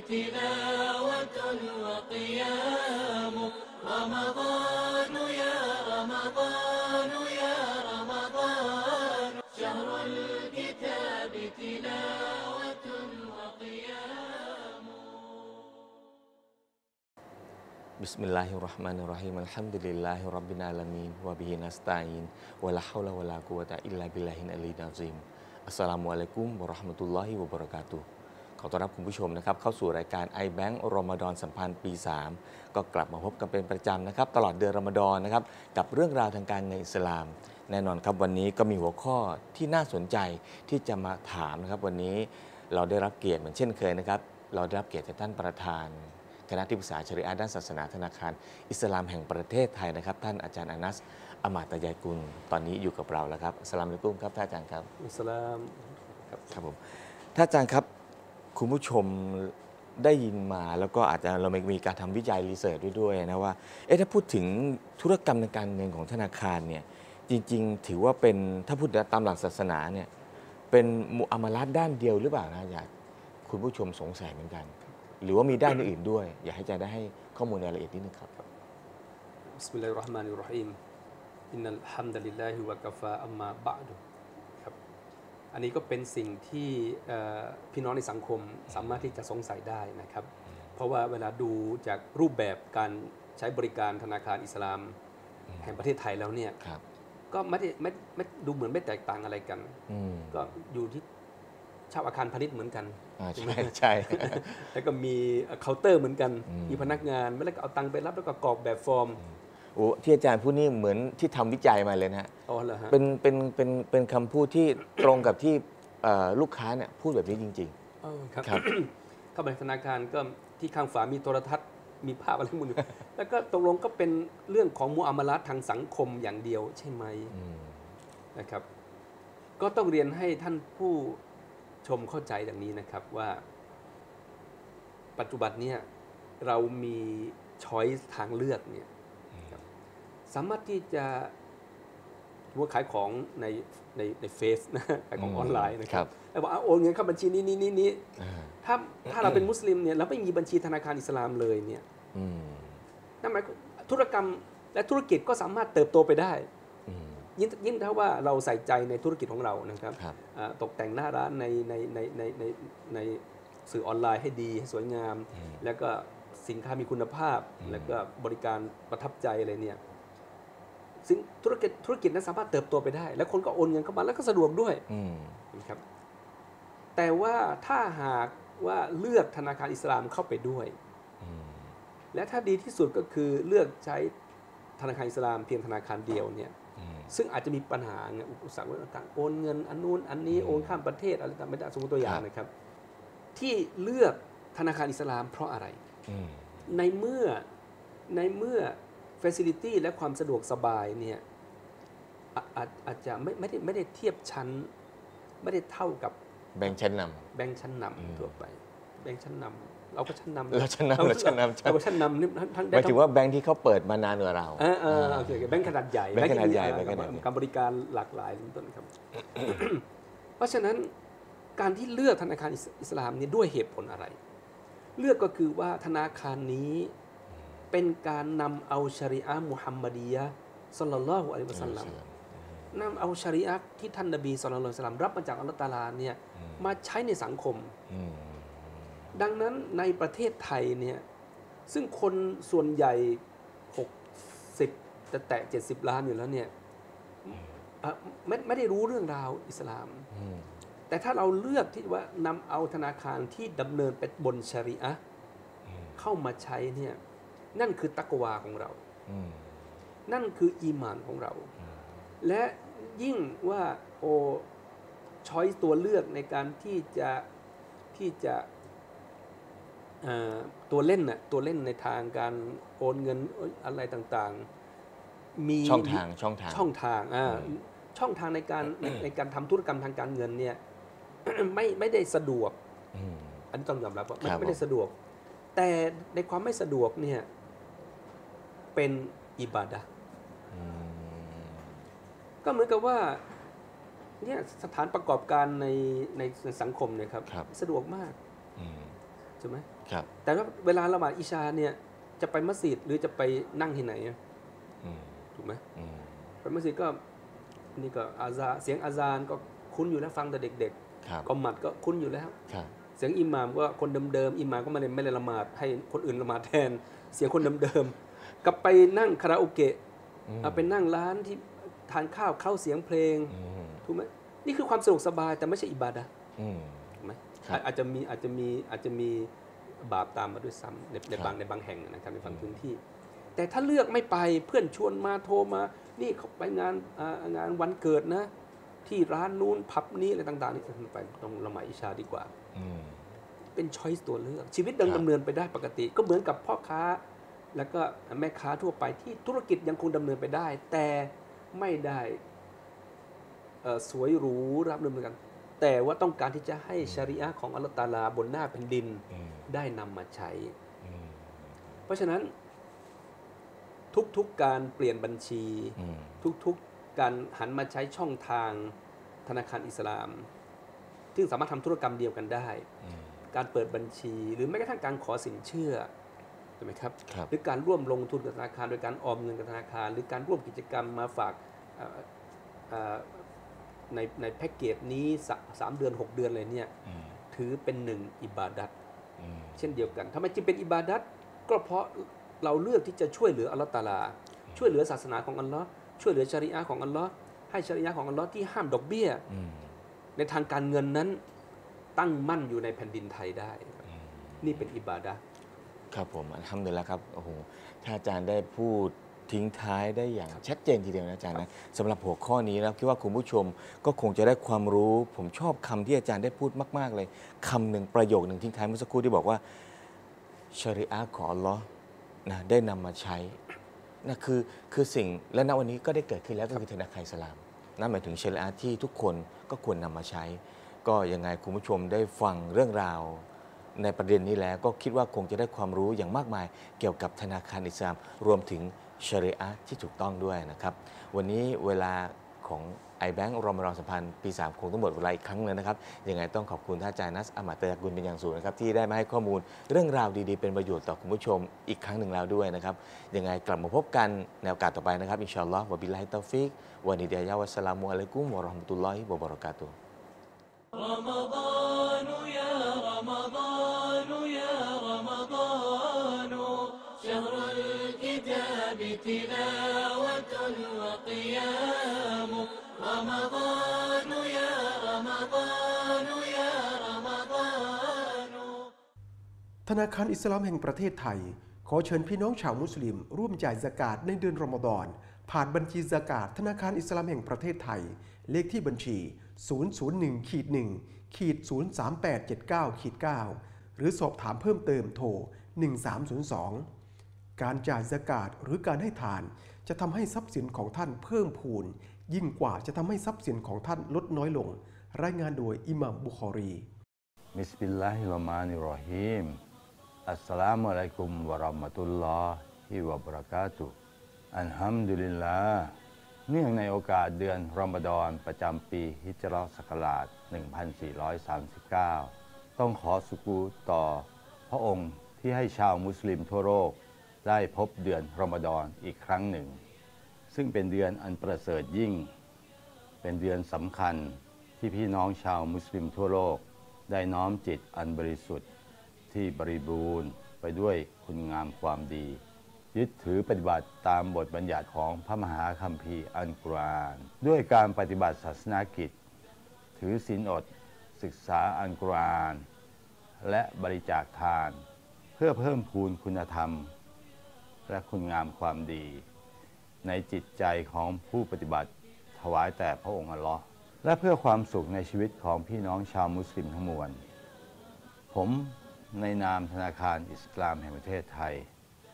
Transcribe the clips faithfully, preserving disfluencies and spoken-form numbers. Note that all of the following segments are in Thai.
تلاوة وقيام رمضان يا رمضان يا رمضان شهر الكتاب تلاوة وقيام بسم الله الرحمن الرحيم الحمد لله رب العالمين وبه نستعين ولا حول ولا قوة إلا بالله العلي العظيمอัสสลามุอะลัยกุมวะเราะห์มะตุลลอฮิวะบะเราะกาตุฮ์ขอต้อนรับคุณผู้ชมนะครับเข้าสู่รายการ iBank รอมฎอนสัมพันธ์ปีสามก็กลับมาพบกันเป็นประจำนะครับตลอดเดือนรอมฎอนนะครับกับเรื่องราวทางการเงินอิสลามแน่นอนครับวันนี้ก็มีหัวข้อที่น่าสนใจที่จะมาถามนะครับวันนี้เราได้รับเกียรติเหมือนเช่นเคยนะครับเราได้รับเกียรติจากท่านประธานคณะที่ปรึกษาชะรีอะห์ด้านศาสนาธนาคารอิสลามแห่งประเทศไทยนะครับท่านอาจารย์อานัสอามาตยายกุลตอนนี้อยู่กับเราแล้วครับอัสสลามุอะลัยกุมครับท่านอาจารย์ครับอัสสลามครับครับผมท่านอาจารย์ครับคุณผู้ชมได้ยินมาแล้วก็อาจจะเรามีการทำวิจัยรีเสิร์ชด้วยด้วยนะว่าเอ๊ะถ้าพูดถึงธุรกรรมทางการเงินของธนาคารเนี่ยจริงๆถือว่าเป็นถ้าพูดตามหลักศาสนาเนี่ยเป็นมุอามาละห์ด้านเดียวหรือเปล่านะอาจารย์คุณผู้ชมสงสัยเหมือนกันหรือว่ามีด้านอื่นด้วยอยากให้อาจารย์ได้ให้ข้อมูลรายละเอียดนิดนึงครับบิสมิลลาฮิรเราะห์มานิรเราะฮีมอินนัลฮัมดุลิลลาฮิวะกะฟาอัมมาบะอ์ดุครับอันนี้ก็เป็นสิ่งที่พี่น้องในสังคมสามารถที่จะสงสัยได้นะครับเพราะว่าเวลาดูจากรูปแบบการใช้บริการธนาคารอิสลามแห่งประเทศไทยแล้วเนี่ยก็ไม่ได้ไม่ไม่ดูเหมือนไม่แตกต่างอะไรกันก็อยู่ที่เช่าอาคารพาณิชย์เหมือนกันใช่ใช่แล้วก็มีเคาน์เตอร์เหมือนกันมีพนักงานไม่ได้ก็เอาตังค์ไปรับแล้วก็กรอกแบบฟอร์มโอ้ที่อาจารย์พูดนี่เหมือนที่ทำวิจัยมาเลยนะฮะอ๋อเหรอฮะเป็นเป็นเป็นเป็นคำพูดที่ตรงกับที่ลูกค้าเนี่ยพูดแบบนี้จริงๆอ๋อครับเข้าไปธนาคารก็ที่ข้างฝามีโทรทัศน์มีภาพอะไรมุนอยู่แล้วก็ตกลงก็เป็นเรื่องของมุอามาละห์ทางสังคมอย่างเดียวใช่ไหมนะครับก็ต้องเรียนให้ท่านผู้ชมเข้าใจดังนี้นะครับว่าปัจจุบันเนี่ยเรามีช้อยส์ทางเลือกเนี่ยสามารถที่จะว่าขายของในในในเฟซนะขายของออนไลน์นะครับแล้วบอกโอนเงินเข้าบัญชีนี้นี้นี้นี้ถ้าถ้าเราเป็นมุสลิมเนี่ยเราไม่มีบัญชีธนาคารอิสลามเลยเนี่ยนั่นหมายธุรกรรมและธุรกิจก็สามารถเติบโตไปได้ยิ่งยิ่งถ้าว่าเราใส่ใจในธุรกิจของเรานะครับตกแต่งหน้าร้านในในในในในในสื่อออนไลน์ให้ดีให้สวยงามแล้วก็สินค้ามีคุณภาพแล้วก็บริการประทับใจอะไรเนี่ยสิ่งธุรกิจธุรกิจนั้นสามารถเติบโตไปได้แล้วคนก็โอนเงินเข้ามาแล้วก็สะดวกด้วยนะครับแต่ว่าถ้าหากว่าเลือกธนาคารอิสลามเข้าไปด้วยและถ้าดีที่สุดก็คือเลือกใช้ธนาคารอิสลามเพียงธนาคารเดียวเนี่ยซึ่งอาจจะมีปัญหาเงี้ยอุปสรรคต่างๆโอนเงินอันนู้นอันนี้โอนข้ามประเทศอะไรต่างๆไม่ได้สมมติตัวอย่างนะครับที่เลือกธนาคารอิสลามเพราะอะไรในเมื่อในเมื่อfacility และความสะดวกสบายเนี่ยอาจอาจจะไม่ไม่ได้ไม่ได้เทียบชั้นไม่ได้เท่ากับแบงค์ชั้นนำแบงค์ชั้นนำทั่วไปแบงค์ชั้นนำเราก็ชั้นนำเราชั้นนำเราชั้นนำเราชั้นนำนี่หมายถึงว่าแบงค์ที่เขาเปิดมานานกว่าเราเออเออโอเคแบงค์ขนาดใหญ่แบงค์ขนาดใหญ่การบริการหลากหลายเป็นต้นครับ เพราะฉะนั้นการที่เลือกธนาคารอิสลามนี้ด้วยเหตุผลอะไรเลือกก็คือว่าธนาคารนี้เป็นการนำเอาชะรีอะห์มุฮัมมัดียะห์ศ็อลลัลลอฮุอะลัยฮิวะซัลลัมนำเอาชะรีอะห์ที่ท่านนบีศ็อลลัลลอฮุอะลัยฮิวะซัลลัมรับมาจากอัลเลาะห์ตะอาลาเนี่ยมาใช้ในสังคมดังนั้นในประเทศไทยเนี่ยซึ่งคนส่วนใหญ่หกสิบจะแตะเจ็ดสิบล้านอยู่แล้วเนี่ยไม่ไม่ได้รู้เรื่องราวอิสลามแต่ถ้าเราเลือกที่ว่านำเอาธนาคารที่ดำเนินไปบนชะรีอะห์เข้ามาใช้เนี่ยนั่นคือตักวาของเรานั่นคืออีหม่านของเราและยิ่งว่าโอช้อยตัวเลือกในการที่จะที่จะตัวเล่นน่ะตัวเล่นในทางการโอนเงินอะไรต่างๆมีช่องทางช่องทางช่องทางอ่าช่องทางในการในการทำธุรกรรมทางการเงินเนี่ยไม่ไม่ได้สะดวกอันนี้ต้องยอมรับว่าไม่ได้สะดวกแต่ในความไม่สะดวกเนี่ยเป็นอิบาดะห์ก็เหมือนกับว่าเนี่ยสถานประกอบการในในสังคมเนี่ยครับสะดวกมากช่ไหมครับแต่ว่าเวลาละหมาดอิชาเนี่ยจะไปมัสยิดหรือจะไปนั่งที่ไหนอืมถูกไหมอืมไปมัสยิดก็นี่ก็อาซาเสียงอาซานก็คุ้นอยู่แล้วฟังแต่เด็กครับๆกอมัดก็คุ้นอยู่แล้วครับเสียงอิหม่ามก็คนเดิมๆอิหม่ามก็ไม่ได้ไม่ได้ละหมาดให้คนอื่นละหมาดแทนเสียงคนเดิมๆกับไปนั่งคาราโอเกะอืมเอาไปนั่งร้านที่ทานข้าวเข้าเสียงเพลงอืมถูกไหมนี่คือความสะดวกสบายแต่ไม่ใช่อิบาดะห์อืมถูกไหมครับอาจจะมีอาจจะมีอาจจะมีบาปตามมาด้วยซ้ำในในครับบางในบางแห่งนะครับในบางพื้นที่ แต่ถ้าเลือกไม่ไปเพื่อนชวนมาโทรมา นี่เขาไปงานอ่างานวันเกิดนะ ที่ร้านนู้นผับนี้อะไรต่างๆนี่ไปต้องละหมาดอิชาดีกว่าอืมเป็นช้อยส์ตัวเลือก ชีวิตยังครับดำเนินไปได้ปกติ ก็เหมือนกับพ่อค้า แล้วก็แม่ค้าทั่วไปที่ธุรกิจยังคงดำเนินไปได้ แต่ไม่ได้เอ่อสวยหรูรับเนินเหมือนกัน แต่ว่าต้องการที่จะให้ชาริอะห์ของอัลลอฮฺตะอาลาบนหน้าแผ่นดินอืมได้นำมาใช้อืมเพราะฉะนั้นทุกๆการเปลี่ยนบัญชีอืมทุกๆการหันมาใช้ช่องทางธนาคารอิสลาม ซึ่งสามารถทำธุรกรรมเดียวกันได้อืมการเปิดบัญชี หรือแม้กระทั่งการขอสินเชื่อใช่ไหมครับครับหรือการร่วมลงทุนกับธนาคาร โดยการออมเงินกับธนาคาร หรือการร่วมกิจกรรมมาฝากเอ่อเอ่อในในแพ็กเกจนี้สะสามเดือนหกเดือนอะไรเนี่ยอืมถือเป็นหนึ่งอิบาดัตอืมเช่นเดียวกันทำไมจึงเป็นอิบาดัตก็เพราะเราเลือกที่จะช่วยเหลืออัลลอฮฺตะอาลา ช่วยเหลือศาสนาของอัลลอฮ์ช่วยเหลือชะรีอะห์ของอัลลอฮ์ให้ชะรีอะห์ของอัลลอฮ์ที่ห้ามดอกเบี้ยอืมในทางการเงินนั้นตั้งมั่นอยู่ในแผ่นดินไทยได้อืมนี่เป็นอิบาดะห์ครับผมอัลฮัมดุลิลละห์ครับโอ้โหถ้าอาจารย์ได้พูดทิ้งท้ายได้อย่างชัดเจนทีเดียวนะอาจารย์นะสำหรับหัวข้อนี้แล้วคิดว่าคุณผู้ชมก็คงจะได้ความรู้ ผมชอบคำที่อาจารย์ได้พูดมาก ๆ เลยคำหนึ่งประโยคหนึ่งทิ้งท้ายเมื่อสักครู่ที่บอกว่าชะรีอะห์ของอัลลอฮ์นะได้นำมาใช้นะคือคือสิ่งและณวันนี้ก็ได้เกิดขึ้นแล้วก็คือธนาคารอิสลามนั่นหมายถึงชะรีอะห์ที่ทุกคนก็ควรนำมาใช้ ก็ยังไงคุณผู้ชมได้ฟังเรื่องราวในประเด็นนี้แล้วก็คิดว่าคงจะได้ความรู้อย่างมากมายเกี่ยวกับธนาคารอิสลามรวมถึงชะรีอะห์ที่ถูกต้องด้วยนะครับ วันนี้เวลาของ iBank รอมฎอนสัมพันธ์ปีสามคงต้องหมดเวลาอีกครั้งหนึงนะครับยังไงต้องขอบคุณท่านอาจารย์นัสอามัดเตยกุลเป็นอย่างสูงนะครับที่ได้มาให้ข้อมูลเรื่องราวดีๆเป็นประโยชน์ต่อคุณผู้ชมอีกครั้งหนึ่งแล้วด้วยนะครับยังไงกลับมาพบกันในโอกาสต่อไปนะครับอินชาอัลลอฮ์วะบิลลาฮิตตอฟิกวะนิดายะวัสสลามุอะลัยกุมวะเราะห์มะตุลลอฮิวะบะเราะกาตุฮ์ رمضان يا رمضان يا رمضان شهر الكتاب تلاوة وقيام رمضان يا رمضان يا رمضان ธนาคารอิสลามแห่งประเทศไทยขอเชิญพี่น้องชาวมุสลิมร่วมจ่ายซะกาตในเดือนรอมฎอนผ่านบัญชีซะกาตธนาคารอิสลามแห่งประเทศไทยเลขที่บัญชี ศูนย์ ศูนย์ หนึ่ง หนึ่ง ศูนย์ สาม แปด เจ็ด เก้า เก้า หรือสอบถามเพิ่มเติมโทร หนึ่ง สาม ศูนย์ สอง การจ่ายซะกาตหรือการให้ทานจะทำให้ทรัพย์สินของท่านเพิ่มพูนยิ่งกว่าจะทำให้ทรัพย์สินของท่านลดน้อยลงรายงานโดยอิหม่ามบุคอรีบิสมิลลาฮิรเราะห์มานิรเราะฮีม อัสสลามุอะลัยกุมวะเราะห์มะตุลลอฮิวะบะเราะกาตุฮ์อัลฮัมดุลิลลาห์เนื่องในโอกาสเดือนรอมฎอนประจำปีฮิจเราะห์ศักราช หนึ่งพันสี่ร้อยสามสิบเก้า ต้องขอสุกูรต่อพระองค์ที่ให้ชาวมุสลิมทั่วโลกได้พบเดือนรอมฎอนอีกครั้งหนึ่ง ซึ่งเป็นเดือนอันประเสริฐยิ่ง เป็นเดือนสำคัญที่พี่น้องชาวมุสลิมทั่วโลกได้น้อมจิตอันบริสุทธิ์ที่บริบูรณ์ไปด้วยคุณงามความดียึดถือปฏิบัติตามบทบัญญัติของพระมหาคัมภีร์อัลกุรอานด้วยการปฏิบัติศาสนากิจถือศีลอดศึกษาอัลกุรอานและบริจาคทานเพื่อเพิ่มพูนคุณธรรมและคุณงามความดีในจิตใจของผู้ปฏิบัติถวายแต่พระองค์อัลลอฮ์และเพื่อความสุขในชีวิตของพี่น้องชาวมุสลิมทั้งมวลผมในนามธนาคารอิสลามแห่งประเทศไทย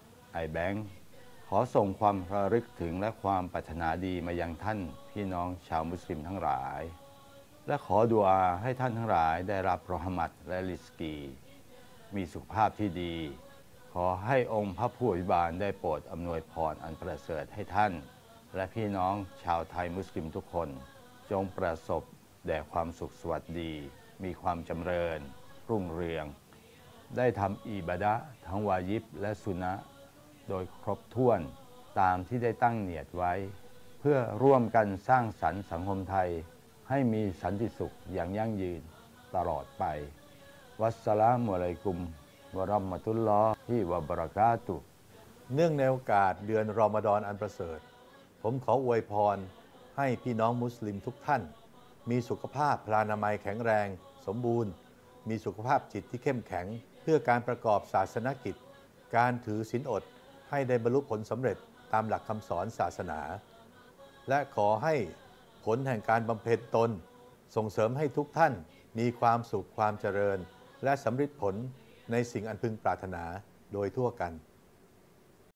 iBank ขอส่งความระลึกถึงและความปรารถนาดีมายังท่านพี่น้องชาวมุสลิมทั้งหลายและขอดุอาให้ท่านทั้งหลายได้รับรอห์มัตและริสกีมีสุขภาพที่ดีขอให้องค์พระผู้อภิบาลได้โปรดอำนวยพรอันประเสริฐให้ท่านและพี่น้องชาวไทยมุสลิมทุกคนจงประสบแด่ความสุขสวัสดีมีความจำเริญรุ่งเรืองได้ทำอิบาดะห์ทั้งวาญิบและสุนนะห์โดยครบถ้วนตามที่ได้ตั้งเนียดไว้ เพื่อร่วมกันสร้างสรรค์สังคมไทยให้มีสันติสุขอย่างยั่งยืนตลอดไป วัสสลามุอะลัยกุมวะเราะห์มะตุลลอฮิวะบะเราะกาตุฮ์เนื่องในโอกาสเดือนรอมฎอนอันประเสริฐผมขออวยพรให้พี่น้องมุสลิมทุกท่านมีสุขภาพพลานามัยแข็งแรงสมบูรณ์มีสุขภาพจิตที่เข้มแข็งเพื่อการประกอบศาสนกิจการถือศีลอดให้ได้บรรลุผลสำเร็จตามหลักคำสอนศาสนาและขอให้ผลแห่งการบำเพ็ญตนส่งเสริมให้ทุกท่านมีความสุขความเจริญและสำเร็จผลในสิ่งอันพึงปรารถนาโดยทั่วกัน